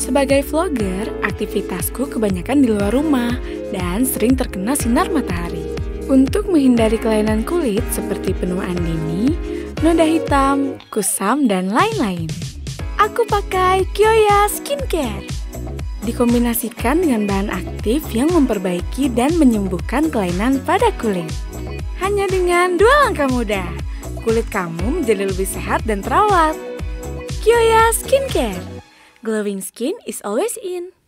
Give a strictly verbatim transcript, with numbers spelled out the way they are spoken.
Sebagai vlogger, aktivitasku kebanyakan di luar rumah dan sering terkena sinar matahari. Untuk menghindari kelainan kulit seperti penuaan dini, noda hitam, kusam, dan lain-lain, aku pakai Kyoya Skincare. Dikombinasikan dengan bahan aktif yang memperbaiki dan menyembuhkan kelainan pada kulit. Hanya dengan dua langkah mudah, kulit kamu menjadi lebih sehat dan terawat. Kyoya Skincare. Glowing skin is always in.